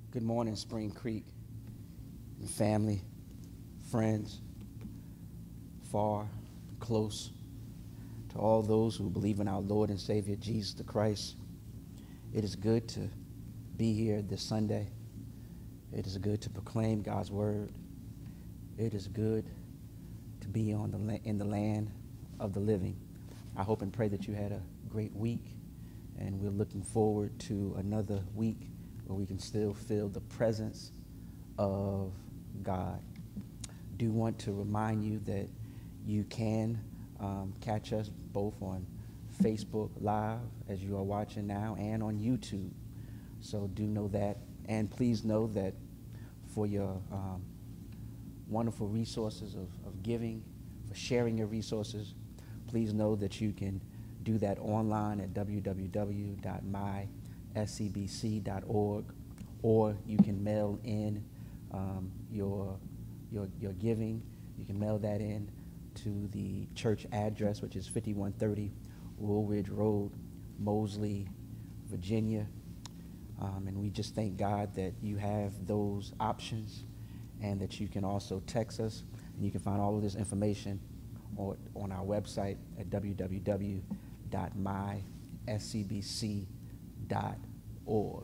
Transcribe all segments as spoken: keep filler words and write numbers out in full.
Good morning, Spring Creek, and family, friends, far, close, to all those who believe in our Lord and Savior, Jesus the Christ. It is good to be here this Sunday. It is good to proclaim God's word. It is good to be on the la- in the land of the living. I hope and pray that you had a great week, and we're looking forward to another week where we can still feel the presence of God. Do want to remind you that you can um, catch us both on Facebook Live, as you are watching now, and on YouTube. So do know that. And please know that for your um, wonderful resources of, of giving, for sharing your resources, please know that you can do that online at w w w dot my s c b c dot org, or you can mail in um, your, your, your giving. You can mail that in to the church address, which is fifty-one thirty Woolridge Road, Moseley, Virginia. Um, and we just thank God that you have those options, and that you can also text us. And you can find all of this information on, on our website at w w w dot my s c b c dot org.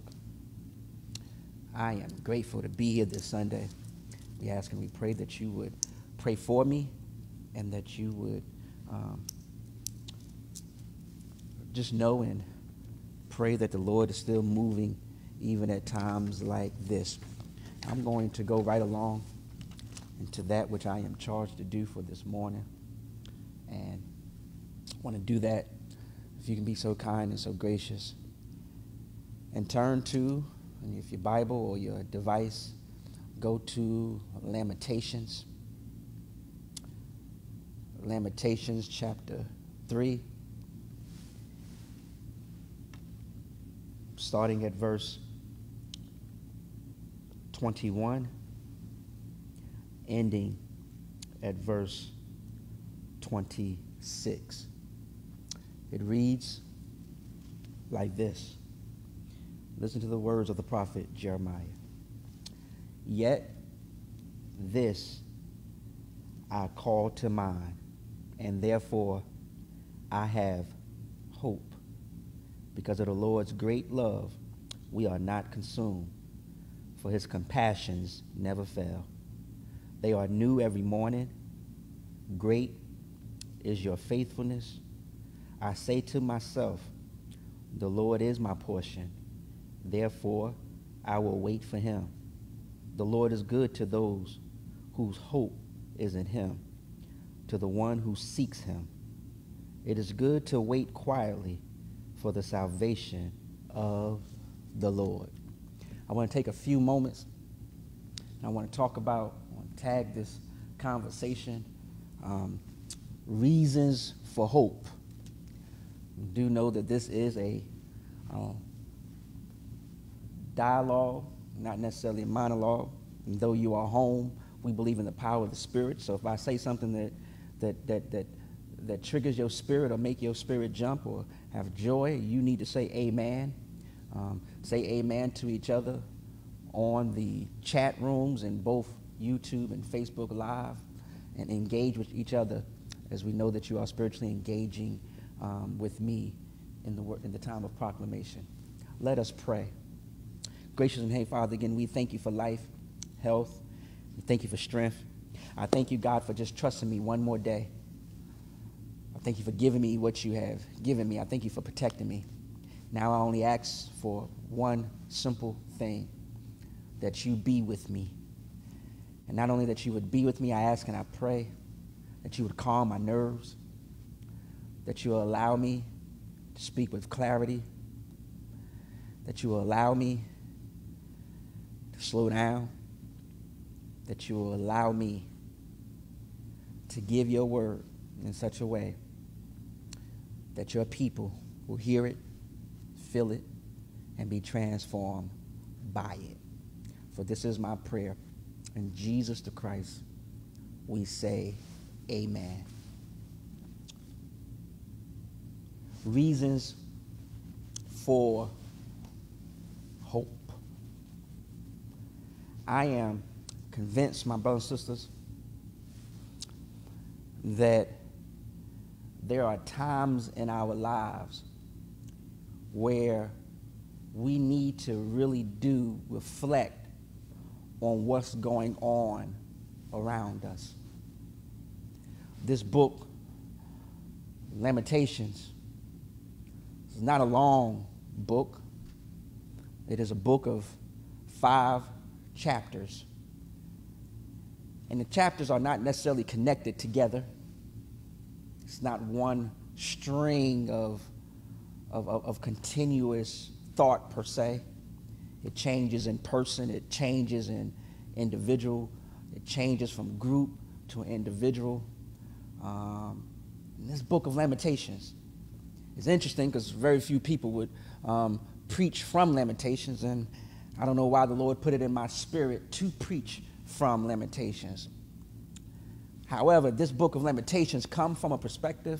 I am grateful to be here this Sunday. We ask and we pray that you would pray for me, and that you would um, just know and pray that the Lord is still moving even at times like this. I'm going to go right along into that which I am charged to do for this morning. And I want to do that, if you can be so kind and so gracious, and turn to, and if your Bible or your device, go to Lamentations. Lamentations chapter three, starting at verse twenty-one, ending at verse twenty-six. It reads like this. Listen to the words of the prophet Jeremiah. Yet this I call to mind, and therefore I have hope. Because of the Lord's great love, we are not consumed, for his compassions never fail. They are new every morning. Great is your faithfulness. I say to myself, the Lord is my portion. Therefore, I will wait for him. The Lord is good to those whose hope is in him, to the one who seeks him. It is good to wait quietly for the salvation of the Lord. I want to take a few moments, and I want to talk about, I want to tag this conversation, um, reasons for hope. You do know that this is a um, dialogue, not necessarily a monologue. And though you are home, we believe in the power of the Spirit. So if I say something that that that that that triggers your spirit or make your spirit jump or have joy, you need to say amen. Um, say amen to each other on the chat rooms in both YouTube and Facebook Live, and engage with each other, as we know that you are spiritually engaging um, with me in the wor- in the time of proclamation. Let us pray. Gracious and Heavenly Father, again, we thank you for life, health. We thank you for strength. I thank you, God, for just trusting me one more day. I thank you for giving me what you have given me. I thank you for protecting me. Now I only ask for one simple thing, that you be with me. And not only that you would be with me, I ask and I pray that you would calm my nerves, that you will allow me to speak with clarity, that you will allow me to slow down, that you will allow me to give your word in such a way that your people will hear it, feel it, and be transformed by it. For this is my prayer. In Jesus the Christ, we say amen. Reasons for hope. I am convinced, my brothers and sisters, that there are times in our lives where we need to really do reflect on what's going on around us. This book, Lamentations, is not a long book. It is a book of five chapters. And the chapters are not necessarily connected together. It's not one string of, of, of, of continuous thought per se. It changes in person. It changes in individual. It changes from group to individual. Um, this book of Lamentations is interesting because very few people would um, preach from Lamentations, and I don't know why the Lord put it in my spirit to preach from Lamentations. However, this book of Lamentations comes from a perspective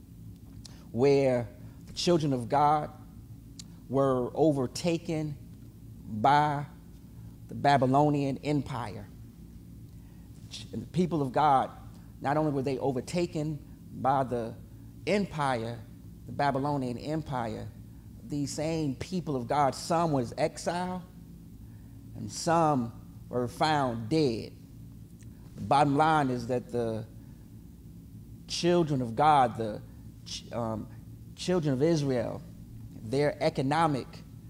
where the children of God were overtaken by the Babylonian Empire. And the people of God, not only were they overtaken by the empire, the Babylonian Empire, these same people of God, some was exiled and some were found dead. The bottom line is that the children of God, the um, children of Israel, their economic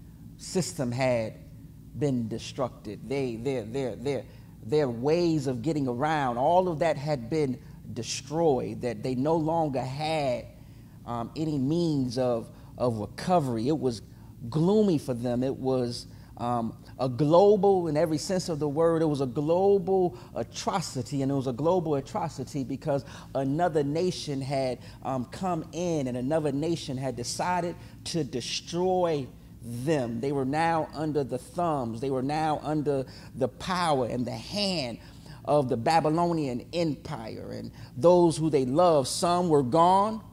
system had been destructed. They, their, their, their, their ways of getting around, all of that had been destroyed, that they no longer had um, any means of, of recovery. It was gloomy for them. It was um, a global, in every sense of the word, it was a global atrocity, and it was a global atrocity because another nation had um, come in and another nation had decided to destroy them. They were now under the thumbs. They were now under the power and the hand of the Babylonian Empire, and those who they loved, some were gone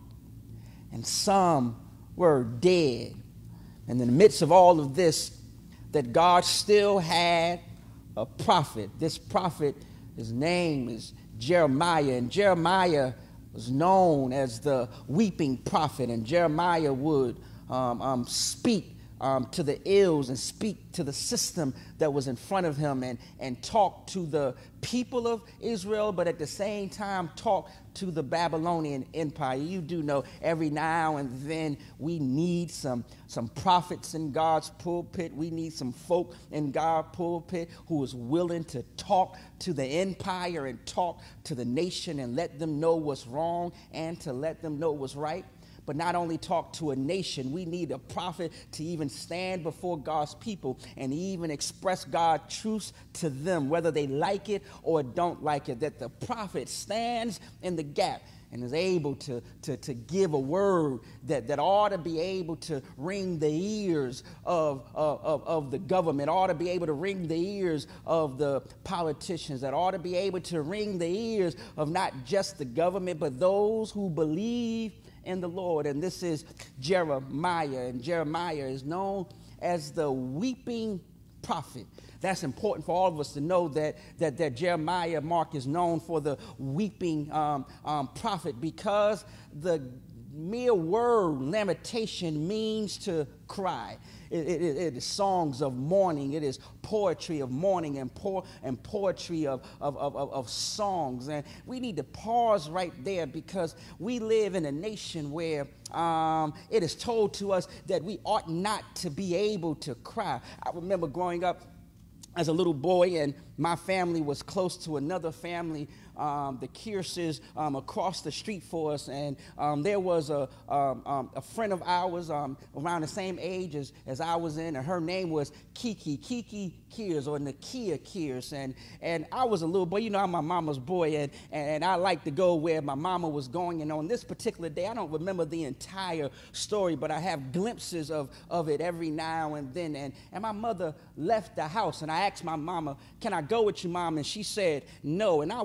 and some were dead. And in the midst of all of this, that God still had a prophet. This prophet, his name is Jeremiah, and Jeremiah was known as the weeping prophet, and Jeremiah would um, um, speak Um, to the ills and speak to the system that was in front of him, and, and talk to the people of Israel, but at the same time talk to the Babylonian Empire. You do know every now and then we need some, some prophets in God's pulpit. We need some folk in God's pulpit who is willing to talk to the empire and talk to the nation and let them know what's wrong and to let them know what's right. But not only talk to a nation, we need a prophet to even stand before God's people and even express God's truth to them, whether they like it or don't like it, that the prophet stands in the gap and is able to, to, to give a word that, that ought to be able to ring the ears of, of, of the government, ought to be able to ring the ears of the politicians, that ought to be able to ring the ears of not just the government, but those who believe in the Lord. And this is Jeremiah, and Jeremiah is known as the weeping prophet. That's important for all of us to know that that, that Jeremiah Mark is known for the weeping um, um, prophet, because the mere word lamentation means to cry. It, it, it is songs of mourning. It is poetry of mourning and, po- and poetry of, of, of, of songs. And we need to pause right there, because we live in a nation where um, it is told to us that we ought not to be able to cry. I remember growing up as a little boy, and my family was close to another family, um, the Kearses, um, across the street for us, and um, there was a, um, um, a friend of ours um, around the same age as, as I was in, and her name was Kiki, Kiki Kears, or Nakia Kears, and, and I was a little boy. You know, I'm my mama's boy, and, and I liked to go where my mama was going, and on this particular day, I don't remember the entire story, but I have glimpses of, of it every now and then, and, and my mother left the house, and I asked my mama, can I go with you, Mom? And she said no, and I wasn't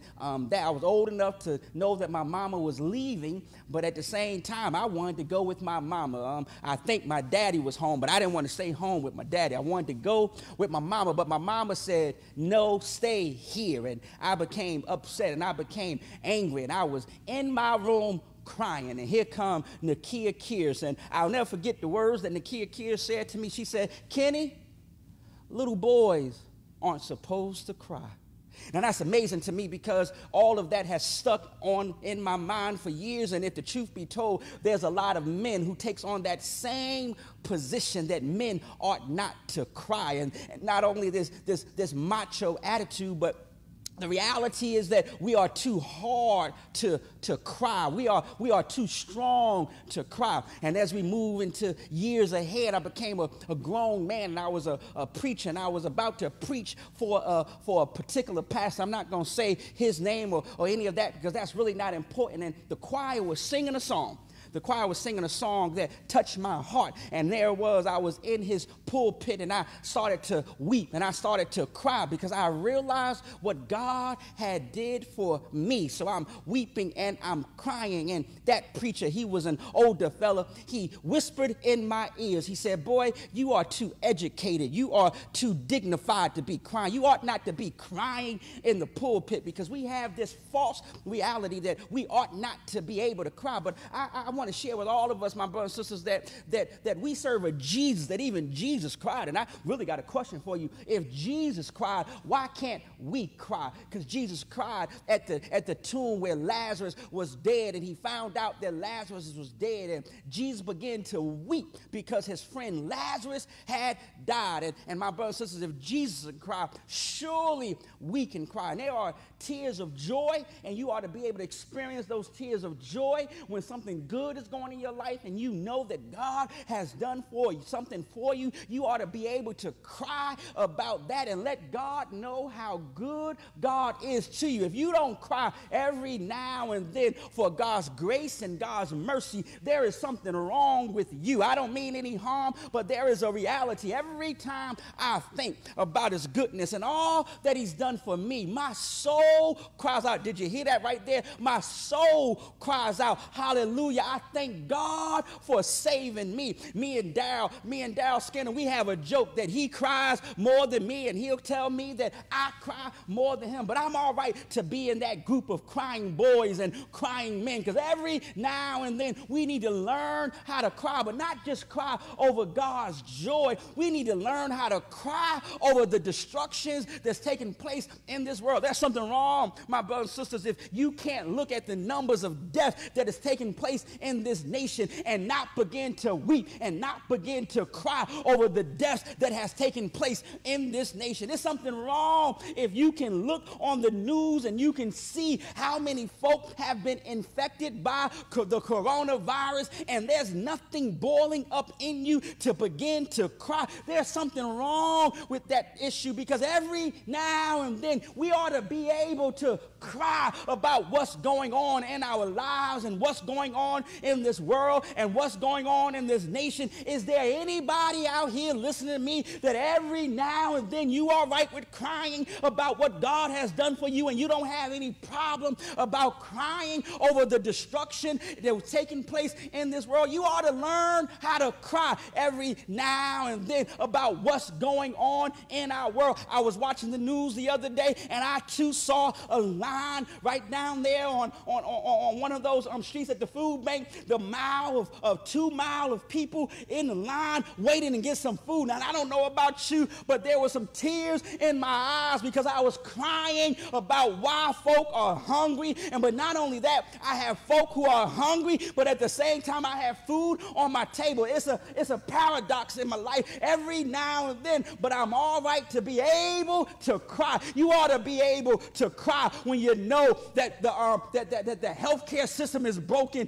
um, that I was old enough to know that my mama was leaving, but at the same time, I wanted to go with my mama. Um, I think my daddy was home, but I didn't want to stay home with my daddy. I wanted to go with my mama, but my mama said, no, stay here. And I became upset, and I became angry, and I was in my room crying, and here come Nakia Kears, and I'll never forget the words that Nakia Kears said to me. She said, Kenny, little boys aren't supposed to cry. Now that's amazing to me because all of that has stuck on in my mind for years, and if the truth be told, there's a lot of men who takes on that same position that men ought not to cry, and, and not only this this this macho attitude, but the reality is that we are too hard to, to cry. We are, we are too strong to cry. And as we move into years ahead, I became a, a grown man, and I was a, a preacher, and I was about to preach for a, for a particular pastor. I'm not going to say his name or, or any of that because that's really not important. And the choir was singing a song. The choir was singing a song that touched my heart, and there it was. I was in his pulpit, and I started to weep, and I started to cry because I realized what God had did for me. So I'm weeping and I'm crying, and that preacher, he was an older fella. He whispered in my ears. He said, boy, you are too educated. You are too dignified to be crying. You ought not to be crying in the pulpit because we have this false reality that we ought not to be able to cry. But I, I want to share with all of us, my brothers and sisters, that, that, that we serve a Jesus, that even Jesus cried. And I really got a question for you. If Jesus cried, why can't we cry? Because Jesus cried at the, at the tomb where Lazarus was dead, and he found out that Lazarus was dead, and Jesus began to weep because his friend Lazarus had died. And, and my brothers and sisters, if Jesus can cry, surely we can cry. And there are tears of joy, and you ought to be able to experience those tears of joy when something good is going in your life and you know that God has done for you something for you. You ought to be able to cry about that and let God know how good God is to you. If you don't cry every now and then for God's grace and God's mercy, there is something wrong with you. I don't mean any harm, but there is a reality. Every time I think about his goodness and all that he's done for me, my soul cries out. Did you hear that right there? My soul cries out, hallelujah. I thank God for saving me. Me and Darryl, me and Darryl Skinner, we have a joke that he cries more than me, and he'll tell me that I cry more than him. But I'm all right to be in that group of crying boys and crying men, because every now and then we need to learn how to cry, but not just cry over God's joy. We need to learn how to cry over the destructions that's taking place in this world. There's something wrong, my brothers and sisters, if you can't look at the numbers of death that is taking place in this nation and not begin to weep and not begin to cry over the deaths that has taken place in this nation. There's something wrong if you can look on the news and you can see how many folk have been infected by co- the coronavirus, and there's nothing boiling up in you to begin to cry. There's something wrong with that issue, because every now and then we ought to be able to cry about what's going on in our lives and what's going on in this world and what's going on in this nation. Is there anybody out here listening to me that every now and then you are right with crying about what God has done for you, and you don't have any problem about crying over the destruction that was taking place in this world? You ought to learn how to cry every now and then about what's going on in our world. I was watching the news the other day, and I too saw a line right down there on, on, on, on one of those um, streets at the food bank, the mile of, of two mile of people in the line waiting to get some food. Now, I don't know about you, but there were some tears in my eyes because I was crying about why folk are hungry. And but not only that, I have folk who are hungry, but at the same time I have food on my table. It's a, it's a paradox in my life every now and then, but I'm all right to be able to cry. You ought to be able to cry when you know that the, uh, that, that, that the healthcare system is broken and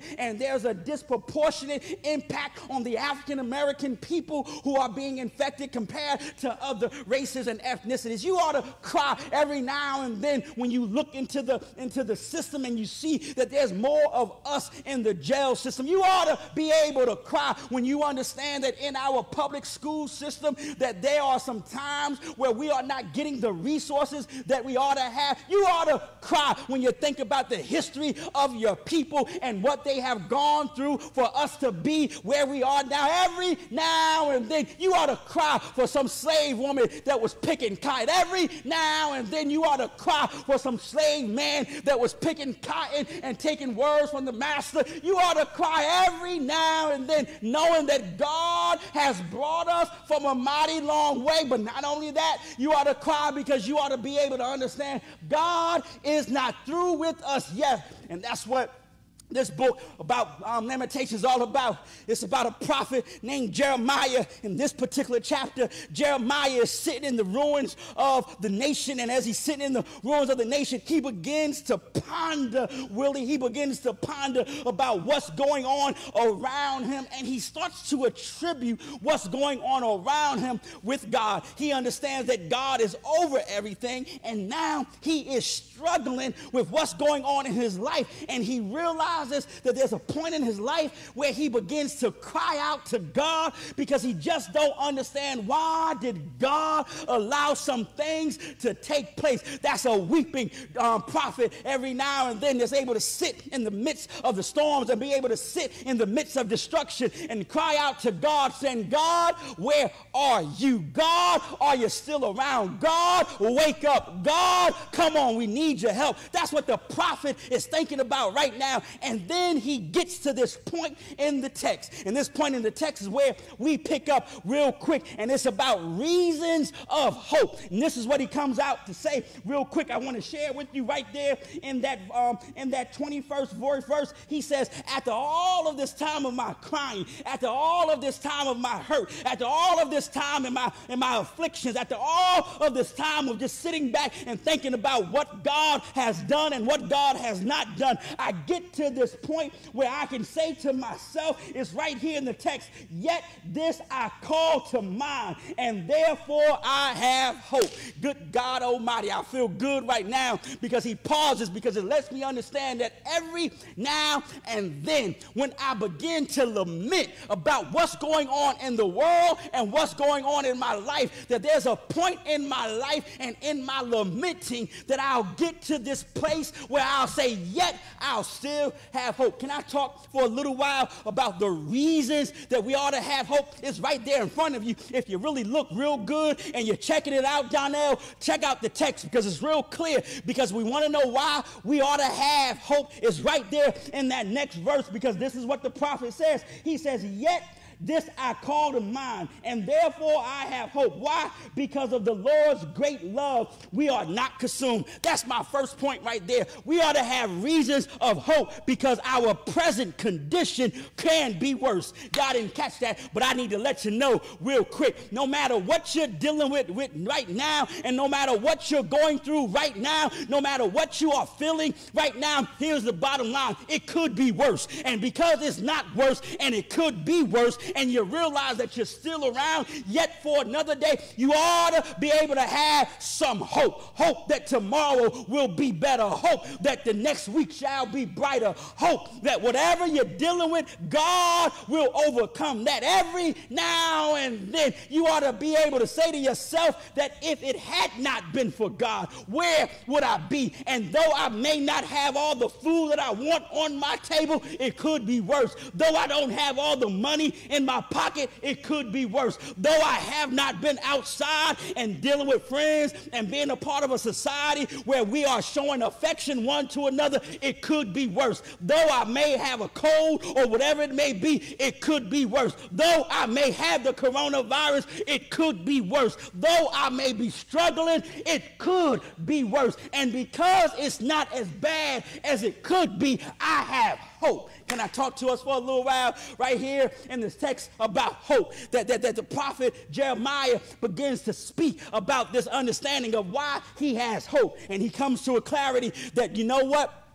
there's a disproportionate impact on the African American people who are being infected compared to other races and ethnicities. You ought to cry every now and then when you look into the into the system and you see that there's more of us in the jail system. You ought to be able to cry when you understand that in our public school system that there are some times where we are not getting the resources that we ought to have. You ought to cry when you think about the history of your people and what they have gone through for us to be where we are now. Every now and then you ought to cry for some slave woman that was picking cotton. Every now and then you ought to cry for some slave man that was picking cotton and taking words from the master. You ought to cry every now and then knowing that God has brought us from a mighty long way. But not only that, you ought to cry because you ought to be able to understand God is not through with us yet. And that's what this book about um, Lamentations is all about. It's about a prophet named Jeremiah. In this particular chapter, Jeremiah is sitting in the ruins of the nation, and as he's sitting in the ruins of the nation, he begins to ponder, Willie, he begins to ponder about what's going on around him, and he starts to attribute what's going on around him with God. He understands that God is over everything, and now he is struggling with what's going on in his life, and he realizes that there's a point in his life where he begins to cry out to God because he just don't understand why did God allow some things to take place. That's a weeping um, prophet every now and then that's able to sit in the midst of the storms and be able to sit in the midst of destruction and cry out to God saying, God, where are you? God, are you still around? God, wake up. God, come on, we need your help. That's what the prophet is thinking about right now. And then he gets to this point in the text. And this point in the text is where we pick up real quick. And it's about reasons of hope. And this is what he comes out to say real quick. I want to share with you right there in that, um, in that twenty-first verse. He says, after all of this time of my crying, after all of this time of my hurt, after all of this time in my, in my afflictions, after all of this time of just sitting back and thinking about what God has done and what God has not done, I get to this point where I can say to myself, it's right here in the text, yet this I call to mind, and therefore I have hope. Good God Almighty, I feel good right now because he pauses, because it lets me understand that every now and then when I begin to lament about what's going on in the world and what's going on in my life, that there's a point in my life and in my lamenting that I'll get to this place where I'll say, yet I'll still have hope. Can I talk for a little while about the reasons that we ought to have hope? It's right there in front of you. If you really look real good and you're checking it out, Donnell, check out the text because it's real clear, because we want to know why we ought to have hope. It's right there in that next verse, because this is what the prophet says. He says, yet this I call to mind, and therefore I have hope. Why? Because of the Lord's great love, we are not consumed. That's my first point right there. We ought to have reasons of hope because our present condition can be worse. God didn't catch that, but I need to let you know real quick. No matter what you're dealing with, with right now, and no matter what you're going through right now, no matter what you are feeling right now, here's the bottom line. It could be worse. And because it's not worse and it could be worse, and you realize that you're still around yet for another day, you ought to be able to have some hope. Hope that tomorrow will be better. Hope that the next week shall be brighter. Hope that whatever you're dealing with, God will overcome that. Every now and then, you ought to be able to say to yourself that if it had not been for God, where would I be? And though I may not have all the food that I want on my table, it could be worse. Though I don't have all the money in my pocket, it could be worse. Though I have not been outside and dealing with friends and being a part of a society where we are showing affection one to another, it could be worse. Though I may have a cold or whatever it may be, it could be worse. Though I may have the coronavirus, it could be worse. Though I may be struggling, it could be worse. And because it's not as bad as it could be, I have hope. Can I talk to us for a little while right here in this text about hope? That, that, that the prophet Jeremiah begins to speak about this understanding of why he has hope. And he comes to a clarity that, you know what?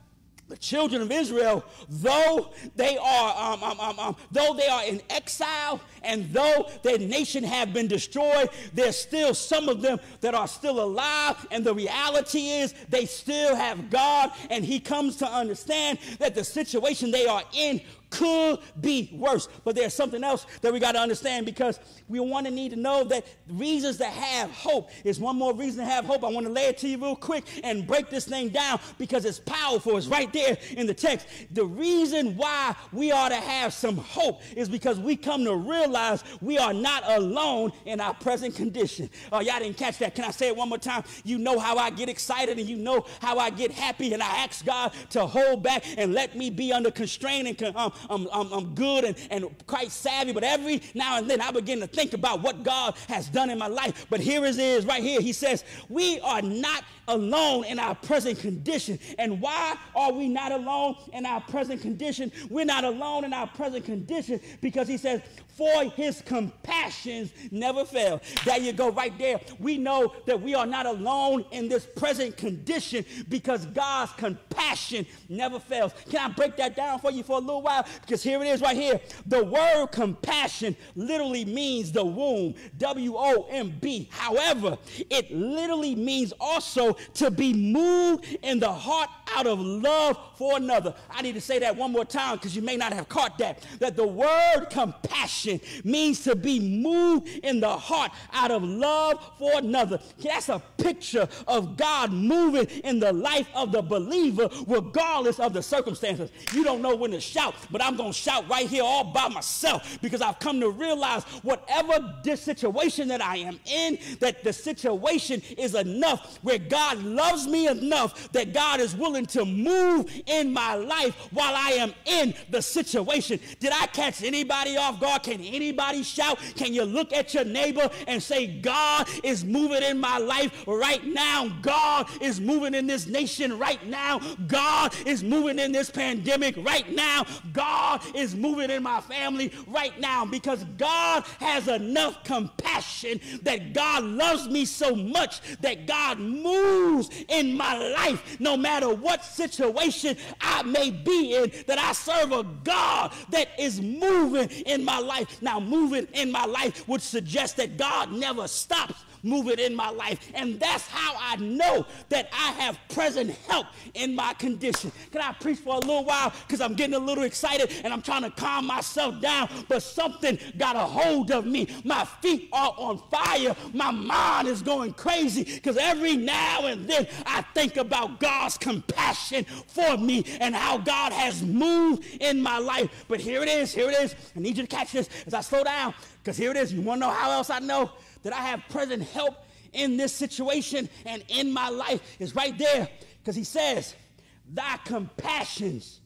The children of Israel, though they are, um, um, um, um, though they are in exile, and though their nation have been destroyed, there's still some of them that are still alive. And the reality is, they still have God, and He comes to understand that the situation they are in could be worse. But there's something else that we got to understand, because we want to need to know that reasons to have hope is one more reason to have hope. I want to lay it to you real quick and break this thing down, because it's powerful. It's right there in the text. The reason why we ought to have some hope is because we come to realize we are not alone in our present condition. Oh, y'all didn't catch that. Can I say it one more time? You know how I get excited, and you know how I get happy, and I ask God to hold back and let me be under constraint and um, I'm, I'm, I'm good and, and quite savvy, but every now and then I begin to think about what God has done in my life. But here it is right here. He says, we are not alone in our present condition. And why are we not alone in our present condition? We're not alone in our present condition because he says, for his compassions never fail. There you go, right there. We know that we are not alone in this present condition because God's compassion never fails. Can I break that down for you for a little while? Because here it is right here. The word compassion literally means the womb, W O M B. However, it literally means also to be moved in the heart out of love for another. I need to say that one more time because you may not have caught that. That the word compassion means to be moved in the heart out of love for another. That's a picture of God moving in the life of the believer regardless of the circumstances. You don't know when to shout, but I'm going to shout right here all by myself because I've come to realize whatever this situation that I am in, that the situation is enough where God loves me enough that God is willing to move in my life while I am in the situation. Did I catch anybody off guard? Can anybody shout? Can you look at your neighbor and say, God is moving in my life right now. God is moving in this nation right now. God is moving in this pandemic right now. God is moving in my family right now because God has enough compassion that God loves me so much that God moves in my life no matter what situation I may be in, that I serve a God that is moving in my life. Now, moving in my life would suggest that God never stops moving in my life. And that's how I know that I have present help in my condition. Can I preach for a little while? Because I'm getting a little excited and I'm trying to calm myself down, but something got a hold of me. My feet are on fire. My mind is going crazy because every now and then I think about God's compassion for me and how God has moved in my life. But here it is. Here it is. I need you to catch this as I slow down, because here it is. You want to know how else I know that I have present help in this situation and in my life? Is right there, because he says, thy compassions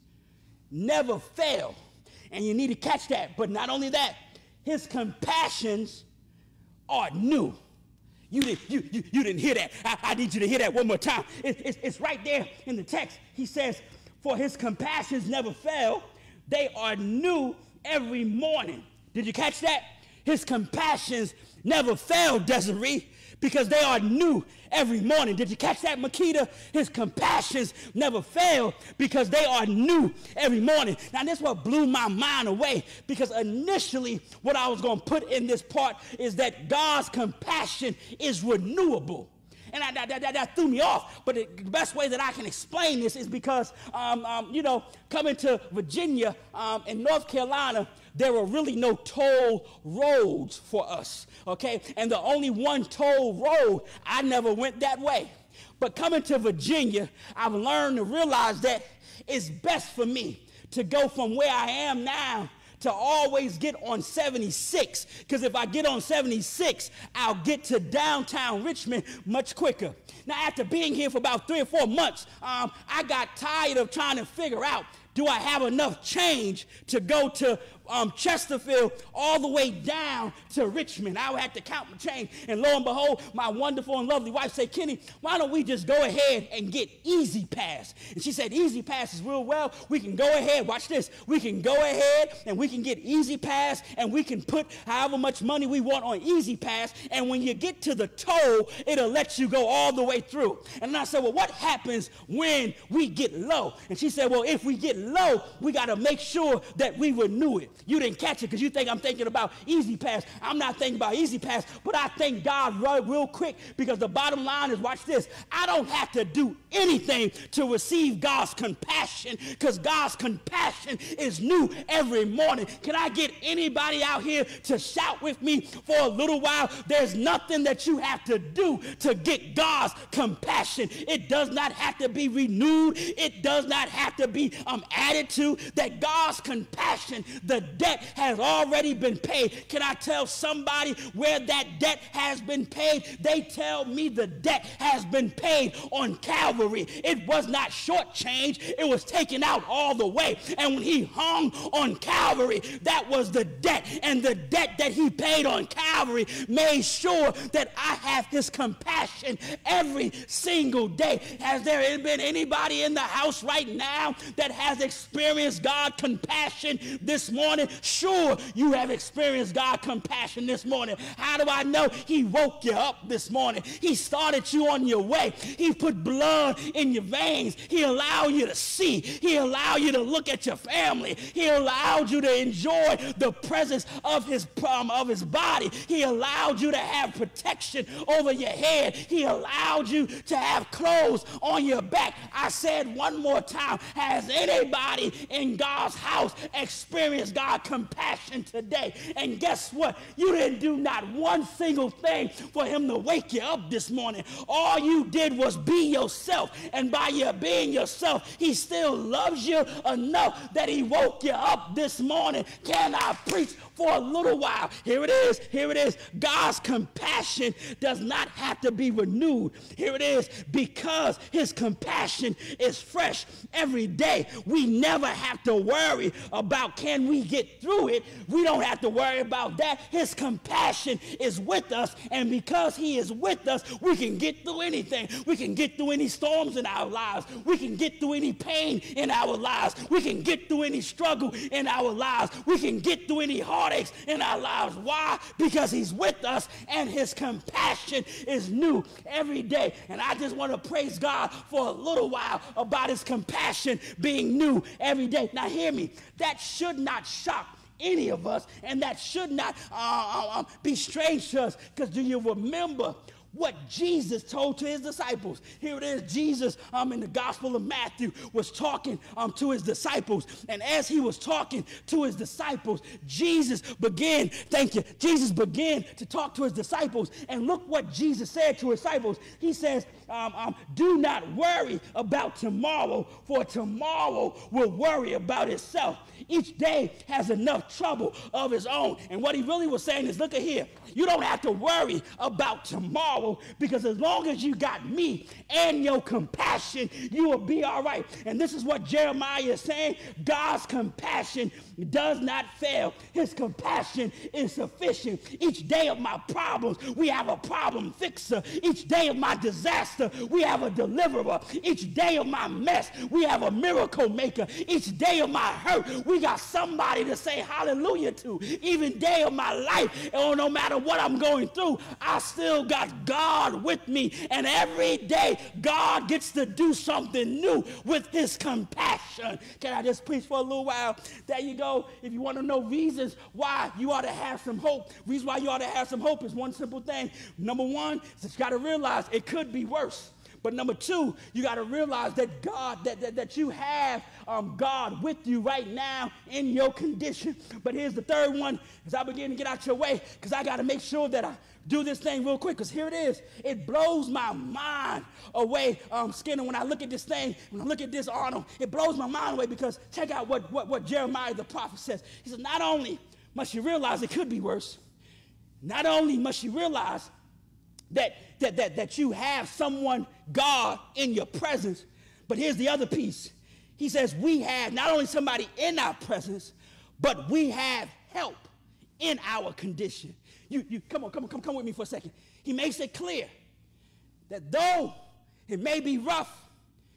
never fail. And you need to catch that. But not only that, his compassions are new. You, did, you, you, you didn't hear that. I, I need you to hear that one more time. It, it, it's right there in the text. He says, for his compassions never fail. They are new every morning. Did you catch that? His compassions never fail, Desiree, because they are new every morning. Did you catch that, Makita? His compassions never fail because they are new every morning. Now, this is what blew my mind away, because initially what I was going to put in this part is that God's compassion is renewable. And I, that, that, that threw me off. But the best way that I can explain this is because, um, um, you know, coming to Virginia um, and North Carolina, there were really no toll roads for us, okay? And the only one toll road, I never went that way. But coming to Virginia, I've learned to realize that it's best for me to go from where I am now to always get on seventy-six, because if I get on seventy-six, I'll get to downtown Richmond much quicker. Now, after being here for about three or four months, um, I got tired of trying to figure out, do I have enough change to go to um, Chesterfield all the way down to Richmond. I would have to count my change. And lo and behold, my wonderful and lovely wife said, Kenny, why don't we just go ahead and get Easy Pass? And she said, Easy Pass is real well. We can go ahead. Watch this. We can go ahead and we can get Easy Pass and we can put however much money we want on Easy Pass. And when you get to the toll, it'll let you go all the way through. And I said, well, what happens when we get low? And she said, well, if we get low, we got to make sure that we renew it. You didn't catch it because you think I'm thinking about Easy Pass. I'm not thinking about Easy Pass, but I thank God real, real quick because the bottom line is, watch this, I don't have to do anything to receive God's compassion because God's compassion is new every morning. Can I get anybody out here to shout with me for a little while? There's nothing that you have to do to get God's compassion. It does not have to be renewed. It does not have to be um, added to. That God's compassion, the debt has already been paid. Can I tell somebody where that debt has been paid? They tell me the debt has been paid on Calvary. It was not shortchanged. It was taken out all the way. And when he hung on Calvary, that was the debt. And the debt that he paid on Calvary made sure that I have his compassion every single day. Has there been anybody in the house right now that has experienced God's compassion this morning? Sure, you have experienced God's compassion this morning. How do I know? He woke you up this morning. He started you on your way. He put blood in your veins. He allowed you to see. He allowed you to look at your family. He allowed you to enjoy the presence of his, um, of his body. He allowed you to have protection over your head. He allowed you to have clothes on your back. I said one more time, has anybody in God's house experienced God's compassion today? And guess what? You didn't do not one single thing for him to wake you up this morning. All you did was be yourself. And by your being yourself, he still loves you enough that he woke you up this morning. Can I preach for a little while? Here it is. Here it is. God's compassion does not have to be renewed. Here it is. Because his compassion is fresh every day. We never have to worry about can we get through it. We don't have to worry about that. His compassion is with us. And because he is with us, we can get through anything. We can get through any storms in our lives. We can get through any pain in our lives. We can get through any struggle in our lives. We can get through any heartaches in our lives. Why? Because he's with us and his compassion is new every day. And I just want to praise God for a little while about his compassion being new every day. Now hear me. That should not shock any of us, and that should not uh, uh, be strange to us, because do you remember what Jesus told to his disciples? Here it is. Jesus um, in the Gospel of Matthew was talking um, to his disciples. And as he was talking to his disciples, Jesus began, thank you, Jesus began to talk to his disciples. And look what Jesus said to his disciples. He says, um, um, do not worry about tomorrow, for tomorrow will worry about itself. Each day has enough trouble of its own. And what he really was saying is, look at here. You don't have to worry about tomorrow, because as long as you got me and your compassion, you will be all right. And this is what Jeremiah is saying. God's compassion does not fail. His compassion is sufficient. Each day of my problems, we have a problem fixer. Each day of my disaster, we have a deliverer. Each day of my mess, we have a miracle maker. Each day of my hurt, we got somebody to say hallelujah to. Even day of my life, oh, no matter what I'm going through, I still got God with me. And every day, God gets to do something new with his compassion. Can I just preach for a little while? There you go. If you want to know reasons why you ought to have some hope, reasons why you ought to have some hope is one simple thing. Number one is you got to realize it could be worse. But number two, you got to realize that God, that, that, that you have um, God with you right now in your condition. But here's the third one, as I begin to get out your way, because I got to make sure that I do this thing real quick, because here it is. It blows my mind away, um, Skinner, when I look at this thing, when I look at this Arnold, it blows my mind away, because check out what, what, what Jeremiah the prophet says. He says, not only must you realize it could be worse, not only must you realize that, that, that, that you have someone, God, in your presence, but here's the other piece. He says we have not only somebody in our presence, but we have help in our condition. You, you come on, come on, come, come with me for a second. He makes it clear that though it may be rough,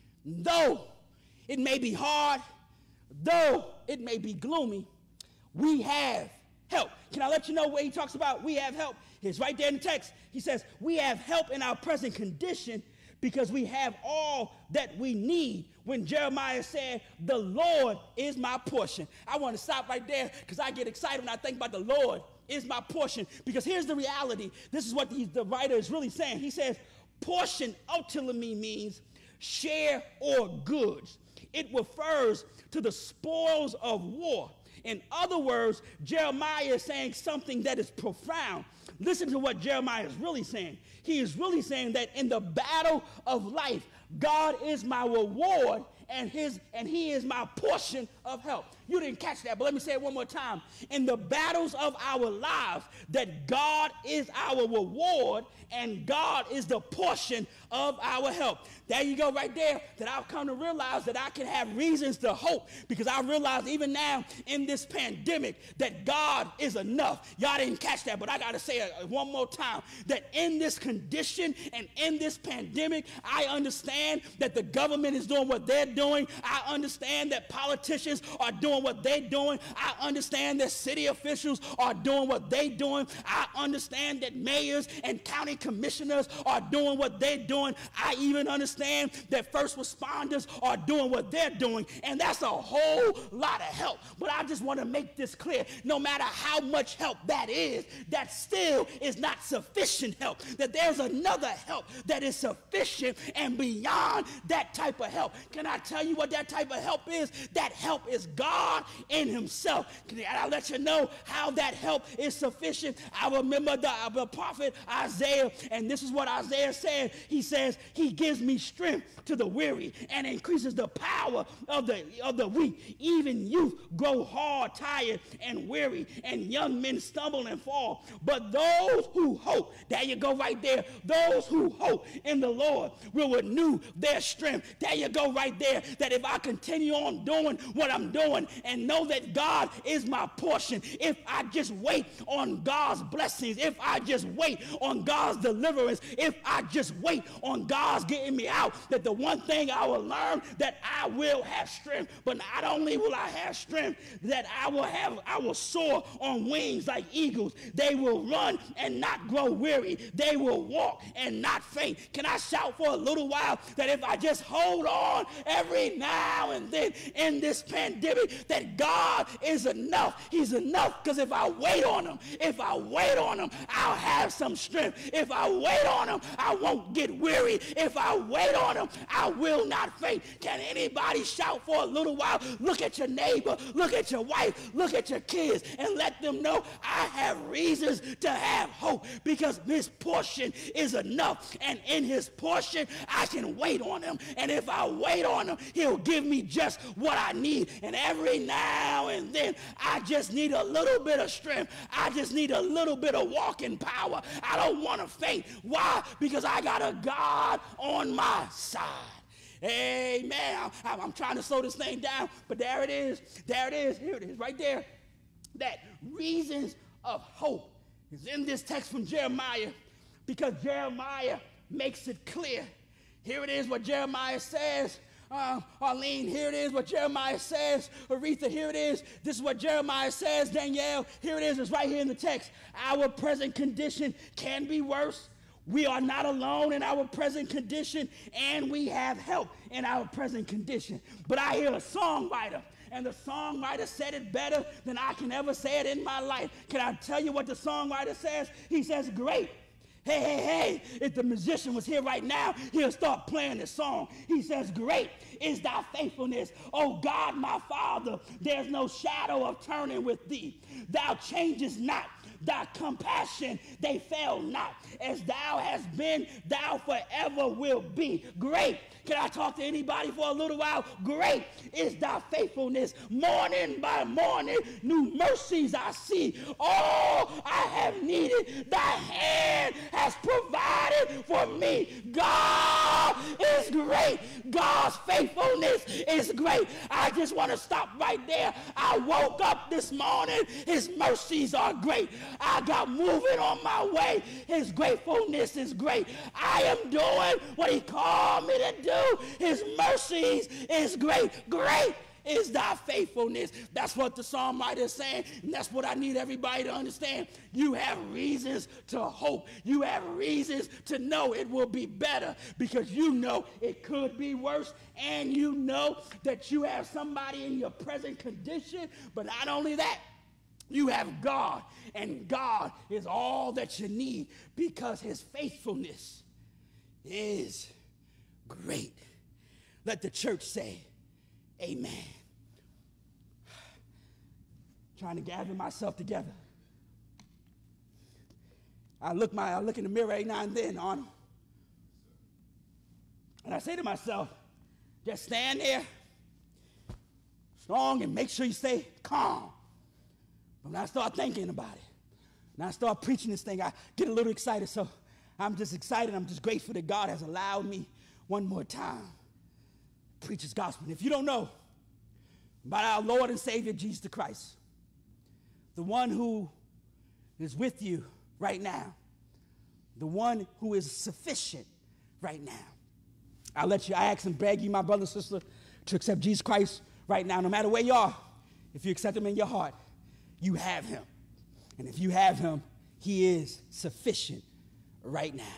though it may be hard, though it may be gloomy, we have help. Can I let you know where he talks about we have help? It's right there in the text. He says, we have help in our present condition because we have all that we need. When Jeremiah said, the Lord is my portion. I want to stop right there because I get excited when I think about the Lord is my portion. Because here's the reality. This is what the, the writer is really saying. He says, portion ultimately means share or goods. It refers to the spoils of war. In other words, Jeremiah is saying something that is profound. Listen to what Jeremiah is really saying. He is really saying that in the battle of life, God is my reward and his and he is my portion of help. You didn't catch that, but let me say it one more time. In the battles of our lives, that God is our reward and God is the portion of our help. There you go right there, that I've come to realize that I can have reasons to hope, because I realize even now in this pandemic that God is enough. Y'all didn't catch that, but I got to say it one more time, that in this condition and in this pandemic, I understand that the government is doing what they're doing. I understand that politicians are doing what they're doing. I understand that city officials are doing what they're doing. I understand that mayors and county commissioners are doing what they're doing. I even understand that first responders are doing what they're doing, and that's a whole lot of help. But I just want to make this clear. No matter how much help that is, that still is not sufficient help. That there's another help that is sufficient and beyond that type of help. Can I tell you what that type of help is? That help is God in himself. Can I let you know how that help is sufficient? I remember the, the prophet Isaiah, and this is what Isaiah said. He says, he gives me strength to the weary and increases the power of the, of the weak. Even youth grow hard, tired, and weary, and young men stumble and fall. But those who hope, there you go right there, those who hope in the Lord will renew their strength. There you go right there, that if I continue on doing what I'm doing and know that God is my portion, if I just wait on God's blessings, if I just wait on God's deliverance, if I just wait on God's getting me out, that the one thing I will learn, that I will have strength. But not only will I have strength, that I will have, I will soar on wings like eagles. They will run and not grow weary. They will walk and not faint. Can I shout for a little while that if I just hold on every now and then in this pandemic, that God is enough. He's enough, because if I wait on him, if I wait on him, I'll have some strength. If I wait on him, I won't get weary. If I wait on him, I will not faint. Can anybody shout for a little while? Look at your neighbor, look at your wife, look at your kids, and let them know I have reasons to have hope, because his portion is enough, and in his portion I can wait on him, and if I wait on him, he'll give me just what I need. And every now and then I just need a little bit of strength. I just need a little bit of walking power. I don't want to faint. Why? Because I got a God on my side. Amen. I'm, I'm trying to slow this thing down, but there it is. There it is. Here it is right there. That reasons of hope is in this text from Jeremiah, because Jeremiah makes it clear. Here it is what Jeremiah says. Uh, Arlene, here it is what Jeremiah says. Aretha, here it is. This is what Jeremiah says. Danielle, here it is. It's right here in the text. Our present condition can be worse. We are not alone in our present condition, and we have help in our present condition. But I hear a songwriter, and the songwriter said it better than I can ever say it in my life. Can I tell you what the songwriter says? He says, great. Hey, hey, hey, if the musician was here right now, he'll start playing this song. He says, great is thy faithfulness, O God, my Father. There's no shadow of turning with thee. Thou changest not. Thy compassion, they fail not. As thou hast been, thou forever will be. Great. Can I talk to anybody for a little while? Great is thy faithfulness. Morning by morning, new mercies I see. All I have needed, thy hand has provided it for me. God is great. God's faithfulness is great. I just want to stop right there. I woke up this morning. His mercies are great. I got moving on my way. His gratefulness is great. I am doing what he called me to do. His mercies is great. Great is thy faithfulness. That's what the psalm writer is saying, and that's what I need everybody to understand. You have reasons to hope. You have reasons to know it will be better, because you know it could be worse, and you know that you have somebody in your present condition. But not only that, you have God, and God is all that you need, because his faithfulness is great. Let the church say amen. Trying to gather myself together. I look my I look in the mirror every now and then on him. And I say to myself, just stand there strong and make sure you stay calm. But when I start thinking about it, and I start preaching this thing, I get a little excited. So I'm just excited. I'm just grateful that God has allowed me one more time to preach his gospel. And if you don't know about our Lord and Savior, Jesus the Christ, the one who is with you right now, the one who is sufficient right now, I'll let you, I ask and beg you, my brother and sister, to accept Jesus Christ right now. No matter where you are, if you accept him in your heart, you have him. And if you have him, he is sufficient right now.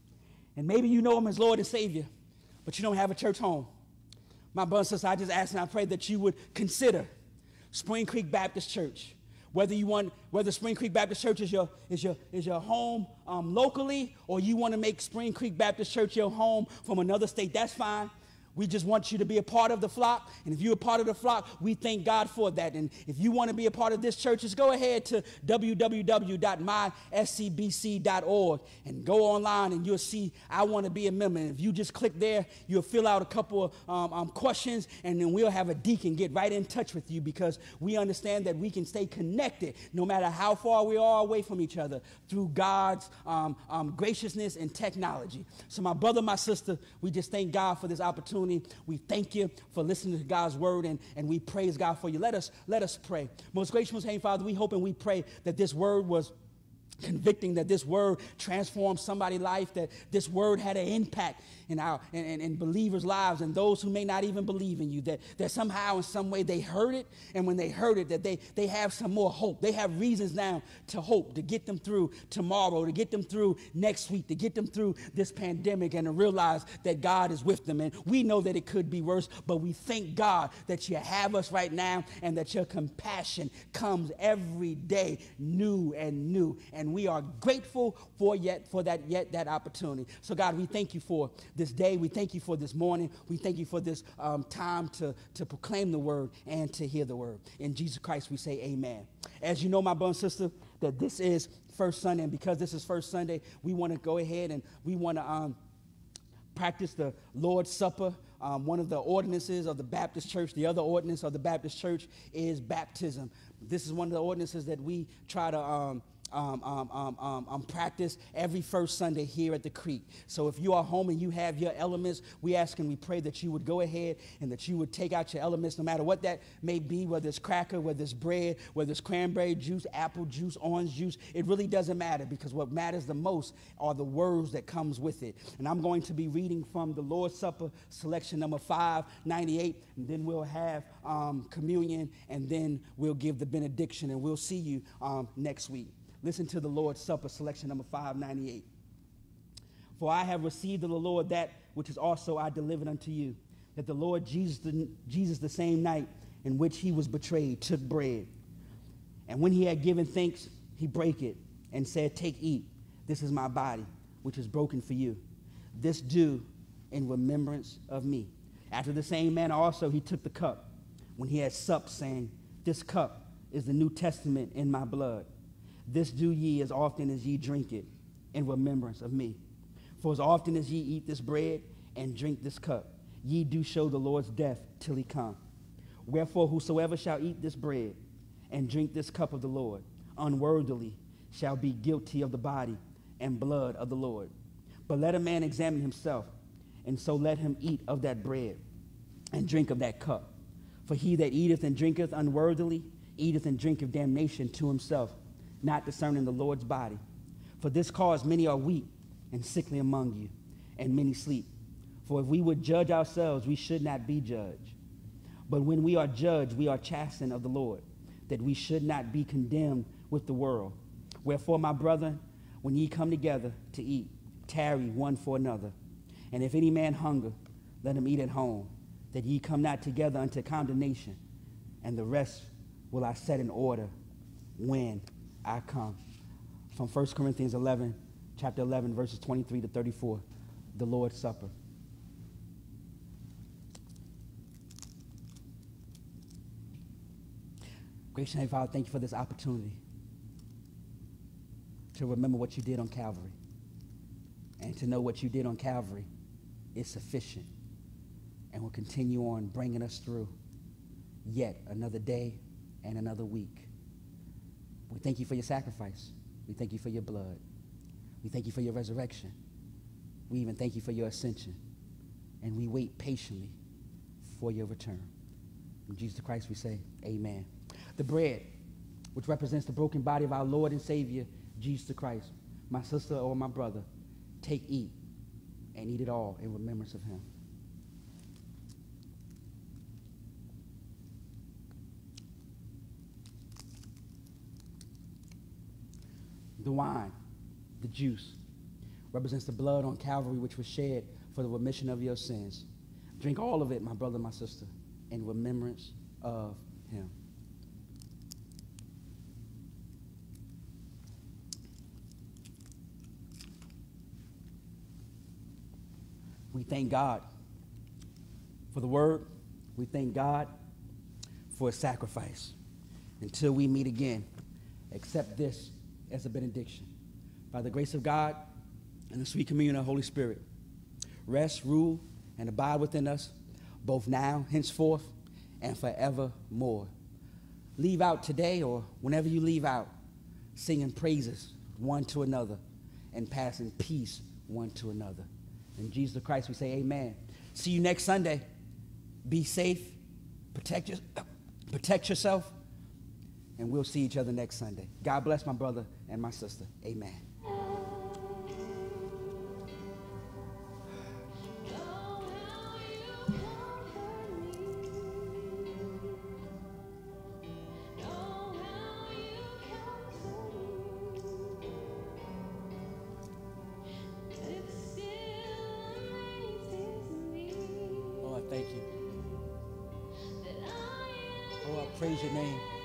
And maybe you know him as Lord and Savior, but you don't have a church home. My brother and sister, I just ask and I pray that you would consider Spring Creek Baptist Church. Whether you want, whether Spring Creek Baptist Church is your is your is your home um, locally, or you want to make Spring Creek Baptist Church your home from another state, that's fine. We just want you to be a part of the flock. And if you're a part of the flock, we thank God for that. And if you want to be a part of this church, just go ahead to w w w dot my s c b c dot org and go online, and you'll see I want to be a member. And if you just click there, you'll fill out a couple of um, um, questions, and then we'll have a deacon get right in touch with you, because we understand that we can stay connected no matter how far we are away from each other through God's um, um, graciousness and technology. So my brother, my sister, we just thank God for this opportunity. We thank you for listening to God's word, and, and we praise God for you. Let us, let us pray. Most gracious, most Heavenly Father, we hope and we pray that this word was convicting, that this word transformed somebody's life, that this word had an impact in our in, in, in believers' lives, and those who may not even believe in you, that, that somehow in some way they heard it, and when they heard it, that they, they have some more hope. They have reasons now to hope, to get them through tomorrow, to get them through next week, to get them through this pandemic, and to realize that God is with them. And we know that it could be worse, but we thank God that you have us right now, and that your compassion comes every day new and new. And we are grateful for yet for that yet that opportunity. So God, we thank you for this day. We thank you for this morning. We thank you for this um, time to, to proclaim the word and to hear the word. In Jesus Christ, we say amen. As you know, my brother and sister, that this is First Sunday, and because this is First Sunday, we want to go ahead and we want to um, practice the Lord's Supper. Um, one of the ordinances of the Baptist Church, the other ordinance of the Baptist Church is baptism. This is one of the ordinances that we try to um, Um, um, um, um, um, practice every first Sunday here at the Creek. So if you are home and you have your elements, we ask and we pray that you would go ahead and that you would take out your elements, no matter what that may be, whether it's cracker, whether it's bread, whether it's cranberry juice, apple juice, orange juice. It really doesn't matter, because what matters the most are the words that comes with it. And I'm going to be reading from the Lord's Supper, selection number five ninety-eight, and then we'll have um, communion, and then we'll give the benediction, and we'll see you um, next week. Listen to the Lord's Supper, selection number five ninety-eight. For I have received of the Lord that which is also I delivered unto you, that the Lord Jesus the, Jesus the same night in which he was betrayed took bread. And when he had given thanks, he brake it and said, Take, eat. This is my body, which is broken for you. This do in remembrance of me. After the same manner also he took the cup when he had supped, saying, This cup is the New Testament in my blood. This do ye as often as ye drink it in remembrance of me. For as often as ye eat this bread and drink this cup, ye do show the Lord's death till he come. Wherefore whosoever shall eat this bread and drink this cup of the Lord unworthily shall be guilty of the body and blood of the Lord. But let a man examine himself, and so let him eat of that bread and drink of that cup. For he that eateth and drinketh unworthily eateth and drinketh damnation to himself, not discerning the Lord's body. For this cause many are weak and sickly among you, and many sleep. For if we would judge ourselves, we should not be judged. But when we are judged, we are chastened of the Lord, that we should not be condemned with the world. Wherefore, my brethren, when ye come together to eat, tarry one for another. And if any man hunger, let him eat at home, that ye come not together unto condemnation. And the rest will I set in order when I come. From First Corinthians eleven, chapter eleven, verses twenty-three to thirty-four, the Lord's Supper. Gracious Heavenly Father, thank you for this opportunity to remember what you did on Calvary, and to know what you did on Calvary is sufficient and will continue on bringing us through yet another day and another week. We thank you for your sacrifice. We thank you for your blood. We thank you for your resurrection. We even thank you for your ascension. And we wait patiently for your return. In Jesus Christ we say, amen. The bread, which represents the broken body of our Lord and Savior, Jesus Christ, my sister or my brother, take, eat, and eat it all in remembrance of him. The wine, the juice, represents the blood on Calvary which was shed for the remission of your sins. Drink all of it, my brother, my sister, in remembrance of him. We thank God for the word. We thank God for his sacrifice. Until we meet again, accept this as a benediction. By the grace of God and the sweet communion of the Holy Spirit, rest, rule, and abide within us, both now, henceforth, and forevermore. Leave out today, or whenever you leave out, singing praises one to another and passing peace one to another. In Jesus Christ, we say amen. See you next Sunday. Be safe. Protect, your, protect yourself. And we'll see each other next Sunday. God bless my brother and my sister. Amen. Oh, I thank you. Oh, I praise your name.